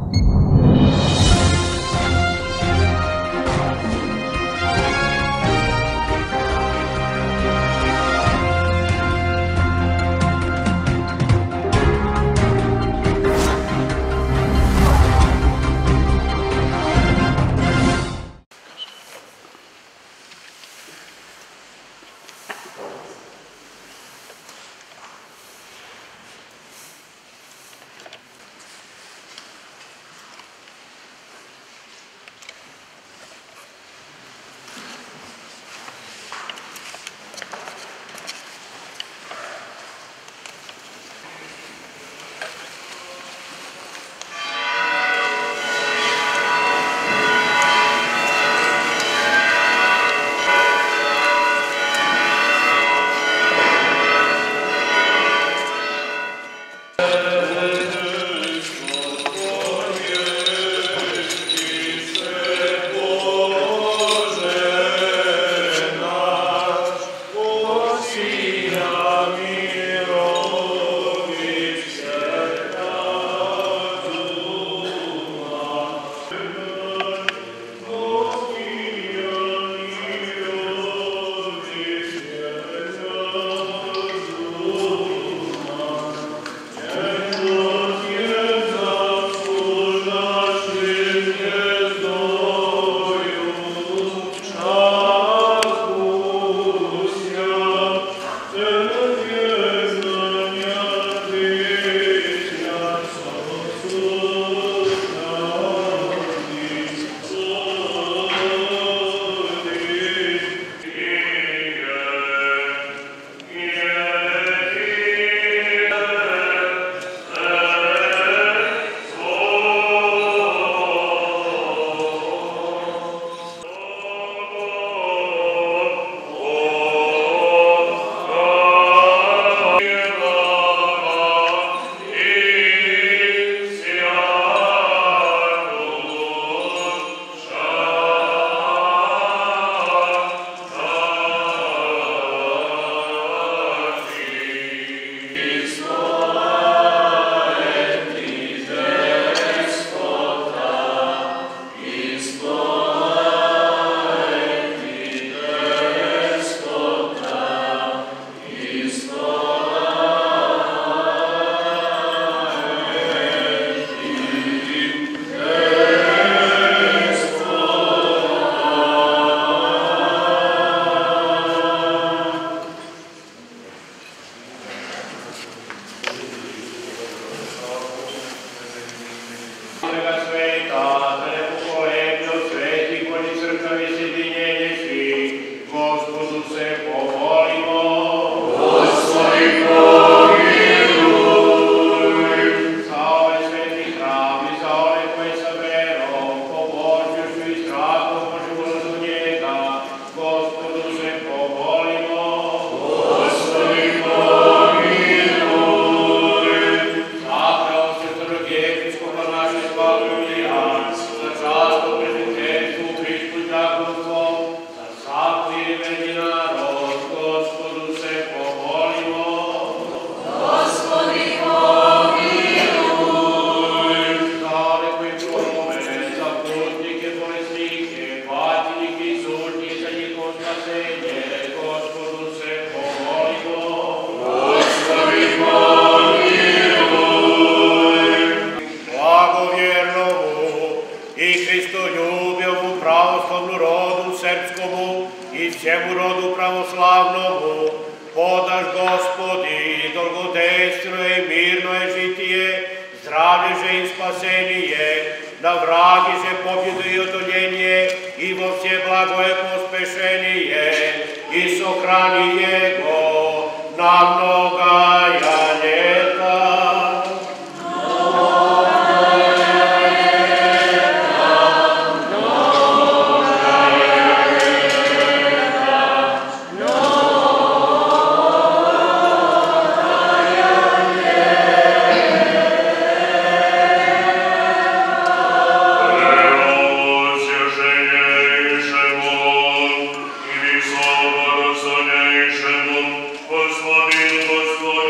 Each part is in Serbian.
Господи,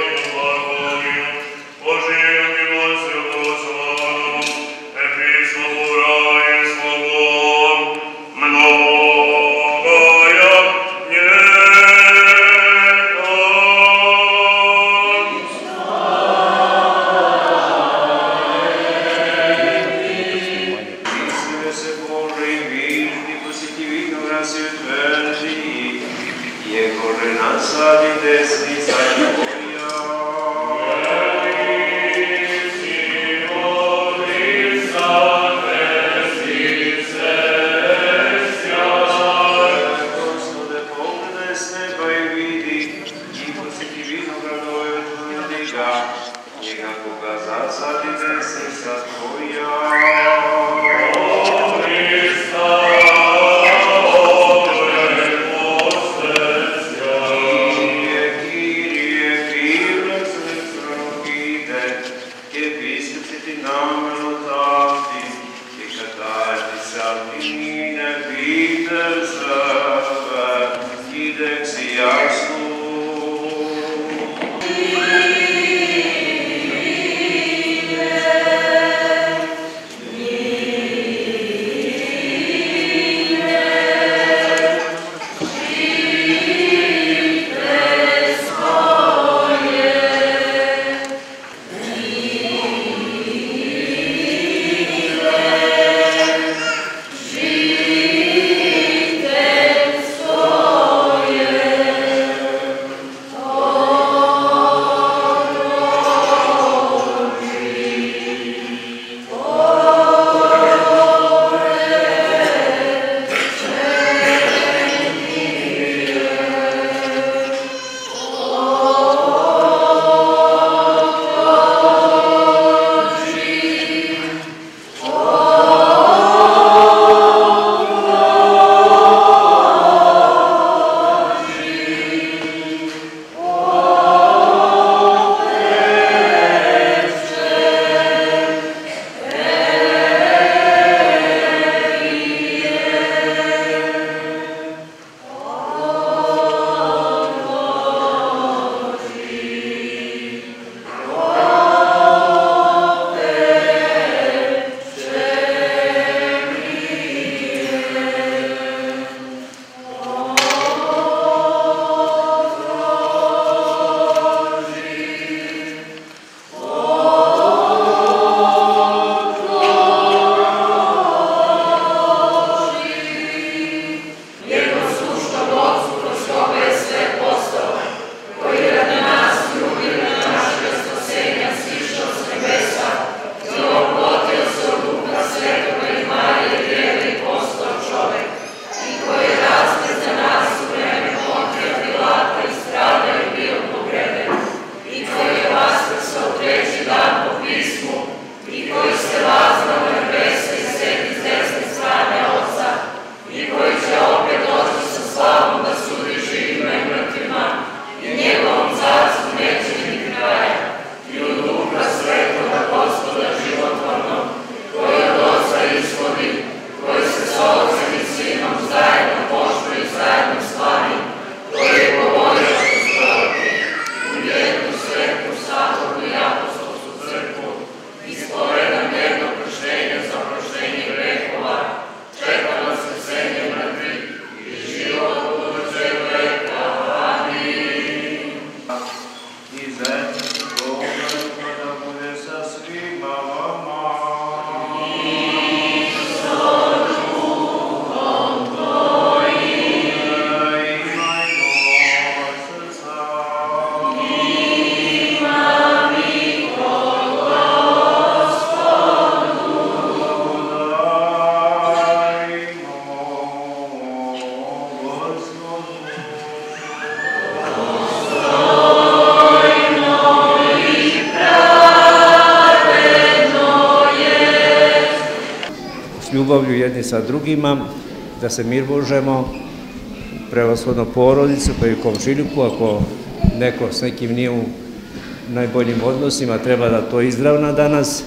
ljubavlju jedni sa drugima, da se mir možemo, prevashodno porodicu, pa i komšiluku, ako neko s nekim nije u najboljim odnosima, treba da to izravna danas,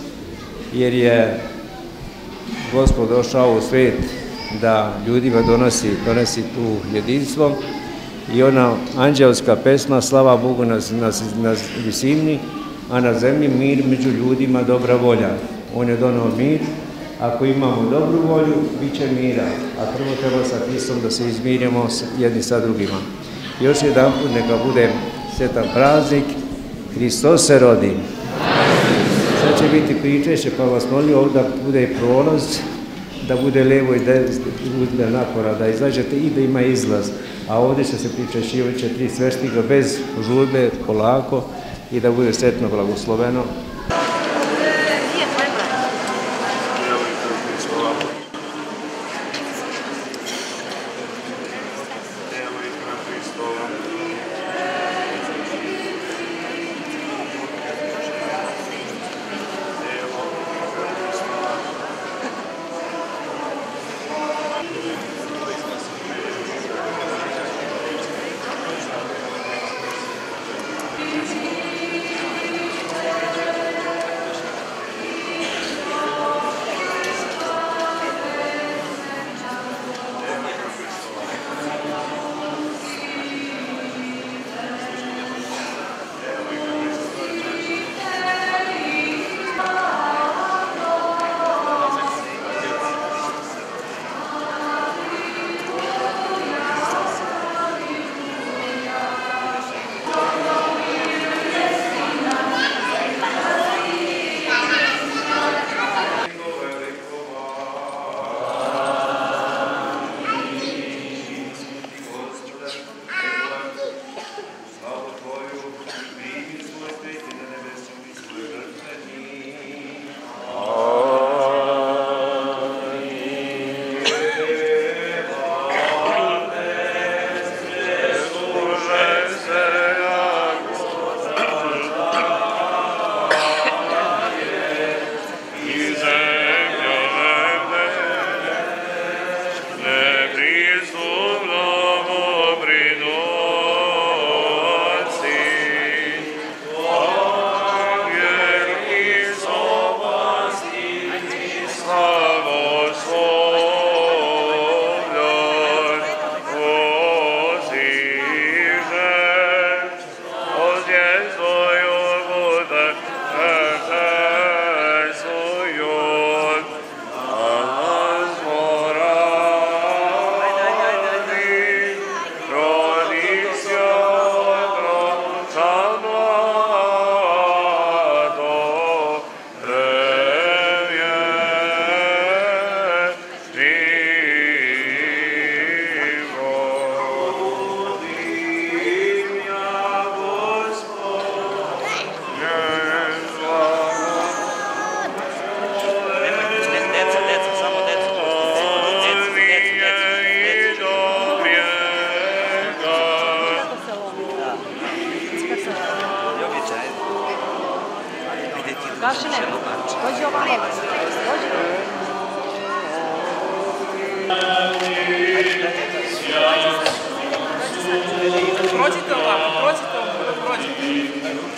jer je Gospod došao u svet da ljudima donosi tu jedinstvo i ona anđelska pesma slava Bogu na visini, a na zemlji mir među ljudima, dobra volja. On je donao mir. Ako imamo dobru volju, bit će mira, a prvo treba sa Hristom da se izmirimo jedni sa drugima. Još jedan put neka bude sretan praznik, Hristos se rodi. Sad će biti pričešće, pa vas molim ovdje da bude prolaz, da bude levo i da napora, da izađete i da ima izlaz. A ovdje će se pričešćivati 3 sveštika bez žurbe, polako i da bude sretno blagosloveno. Prođite ovako, prođite ovako, prođite.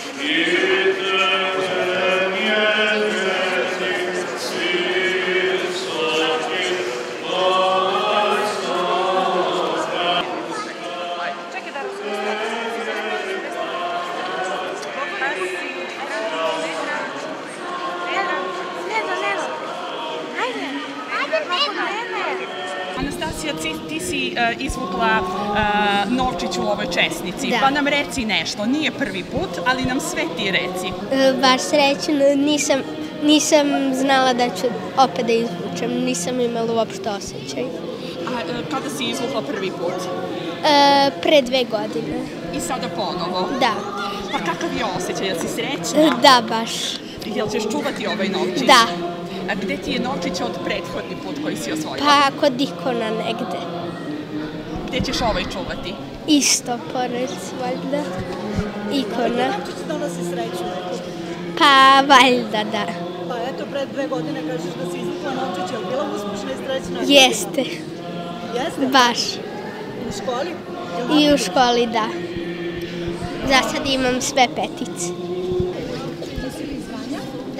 Anastasija, ti si izvukla novčić u ovoj česnici, pa nam reci nešto, nije prvi put, ali nam sve ti reci. Baš srećno, nisam znala da ću opet da izvučem, nisam imala uopšte osjećaj. A kada si izvukla prvi put? Pre 2 godine. I sada ponovo? Da. Pa kakav je osjećaj, jel si srećna? Da, baš. Jel ćeš čuvati ovaj novčić? Da. A gde ti je novčić od prethodni put koji si osvojila? Pa kod ikona negde. Gde ćeš ovaj čuvati? Isto, pored, valjda, ikona. Novčić donosi sreću neku? Pa valjda, da. Pa eto, pre 2 godine kažeš da si izvukla novčić, je li bila uspešna i srećna? Jeste. Jeste? Baš. U školi? I u školi, da. Za sad imam sve 5. Da.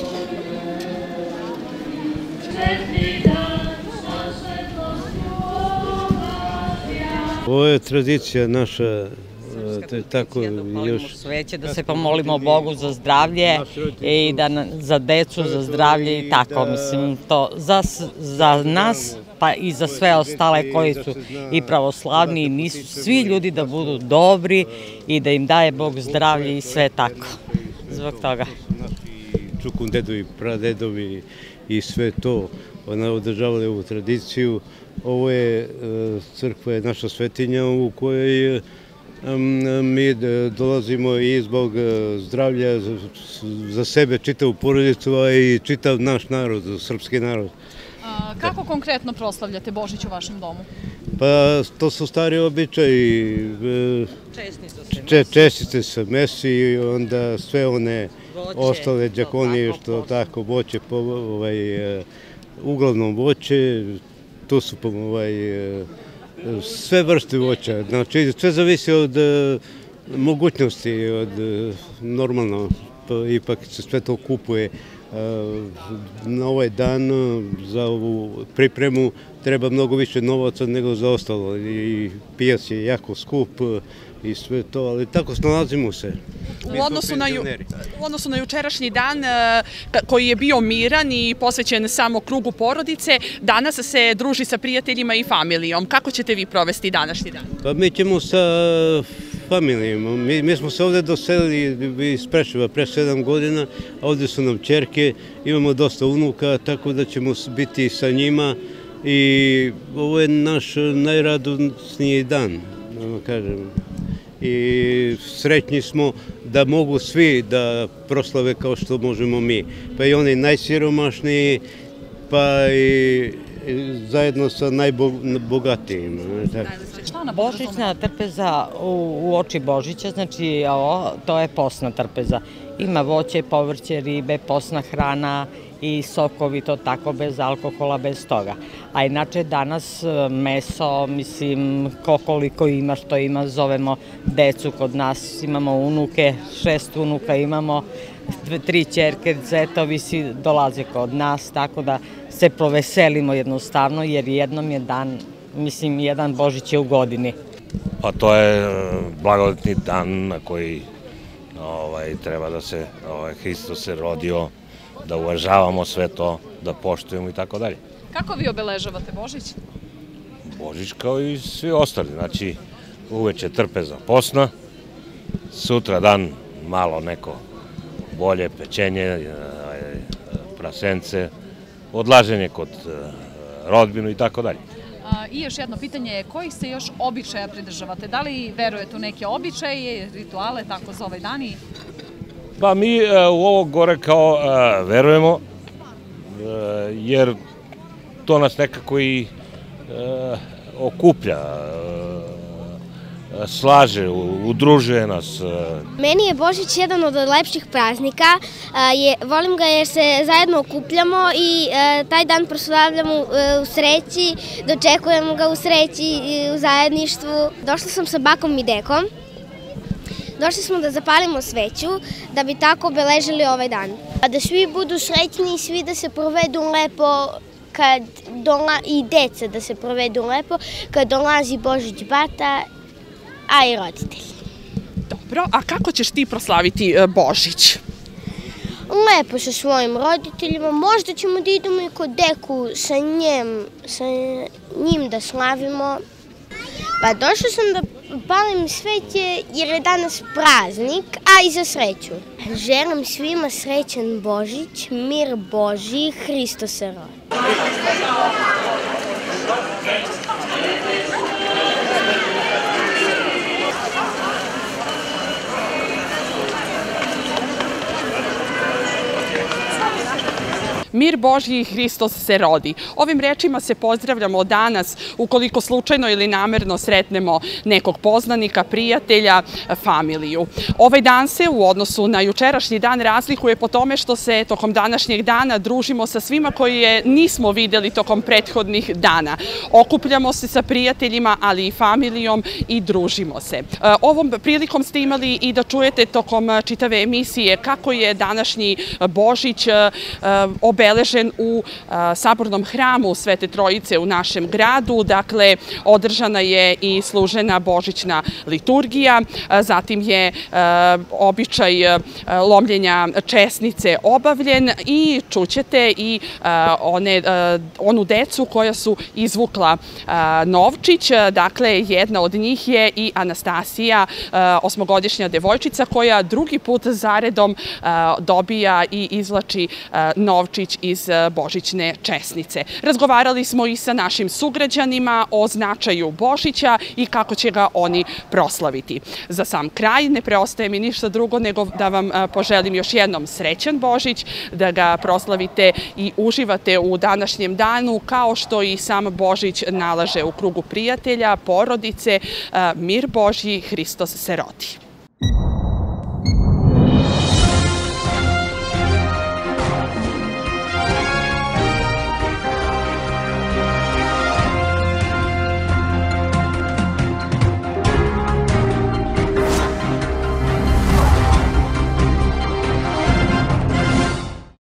Ovo je tradicija naša, tako još... Sveće, da se pomolimo Bogu za zdravlje i za decu, za zdravlje i tako, mislim, to za nas, pa i za sve ostale koji su i pravoslavni i nisu, svi ljudi da budu dobri i da im daje Bog zdravlje i sve tako, zbog toga. Čukundedovi, pradedovi i sve to, održavali ovu tradiciju. Ovo je crkva, je naša svetinja u kojoj mi dolazimo i zbog zdravlja za sebe, čitavu porodicu, a i čitav naš narod, srpski narod. Kako konkretno proslavljate Božić u vašem domu? Pa to su stari običaji, čestice se mesi i onda sve one ostale đakonije što tako voće, uglavnom voće, tu su sve vrste voća, znači sve zavisi od mogućnosti, od normalno, ipak se sve to kupuje. Na ovaj dan za ovu pripremu treba mnogo više novaca nego za ostalo i pijac je jako skup i sve to, ali tako snalazimo se. U odnosu na jučerašnji dan koji je bio miran i posvećen samo krugu porodice, danas se druži sa prijateljima i familijom. Kako ćete vi provesti današnji dan? Pa mi ćemo sa familijom. Mi smo se ovde doselili iz Preševa pre 7 godina, a ovde su nam ćerke, imamo dosta unuka, tako da ćemo biti sa njima i ovo je naš najradosniji dan, da kažem. I srećni smo da mogu svi da proslave kao što možemo mi. Pa i oni najsiromašniji, pa i zajedno sa najbogatijima. Božićna trpeza u oči Božića, znači to je posna trpeza. Ima voće, povrće, ribe, posna hrana i sokovi, to tako bez alkohola, bez toga. A inače danas meso, mislim, koliko ima, što ima, zovemo decu kod nas, imamo unuke, 6 unuka imamo, 3 ćerke, zetovi svi dolaze kod nas, tako da se proveselimo jednostavno, jer jednom je dan, mislim, jedan Božić je u godini. Pa to je blagodatni dan na koji treba da se Hristos se rodio, da uvažavamo sve to, da poštujemo i tako dalje. Kako vi obeležavate Božić? Božić kao i svi ostali, znači uveče trpeza posna, sutra dan malo neko bolje, pečenje, prasence, odlaženje kod rodbinu i tako dalje. I još jedno pitanje je, kojih se još običaja pridržavate? Da li verujete u neke običaje, rituale, tako za ovaj dan? Pa mi u ovo gore kao verujemo, jer to nas nekako i okuplja. slaže, udružuje nas. Meni je Božić jedan od lepših praznika. Volim ga jer se zajedno okupljamo i taj dan proslavljamo u sreći, dočekujemo ga u sreći i u zajedništvu. Došla sam sa bakom i dekom. Došli smo da zapalimo sveću, da bi tako obeležili ovaj dan. Da svi budu srećni i svi da se provedu lepo, i deca da se provedu lepo kad dolazi Božić bata, a i roditelji. Dobro, a kako ćeš ti proslaviti Božić? Lepo sa svojim roditeljima, možda ćemo da idemo i kod deku sa njim da slavimo. Pa došla sam da palim sveće jer je danas praznik, a i za sreću. Želim svima srećan Božić, mir Božji, Hristos se rodi. Mir Božji, Hristos se rodi. Ovim rečima se pozdravljamo danas ukoliko slučajno ili namerno sretnemo nekog poznanika, prijatelja, familiju. Ovaj dan se u odnosu na jučerašnji dan razlikuje po tome što se tokom današnjeg dana družimo sa svima koje nismo videli tokom prethodnih dana. Okupljamo se sa prijateljima, ali i familijom i družimo se. Ovom prilikom ste imali i da čujete tokom čitave emisije kako je današnji Božić obeležen u sabornom hramu Svete Trojice u našem gradu. Dakle, održana je i služena božićna liturgija, zatim je običaj lomljenja česnice obavljen i čućete i onu decu koja su izvukla novčić. Dakle, jedna od njih je i Anastasija, 8-godišnja devojčica koja drugi put zaredom dobija i izvlači novčić iz božićne česnice. Razgovarali smo i sa našim sugrađanima o značaju Božića i kako će ga oni proslaviti. Za sam kraj ne preostaje mi ništa drugo nego da vam poželim još jednom srećan Božić, da ga proslavite i uživate u današnjem danu kao što i sam Božić nalaže u krugu prijatelja, porodice. Mir Božji, Hristos se rodi.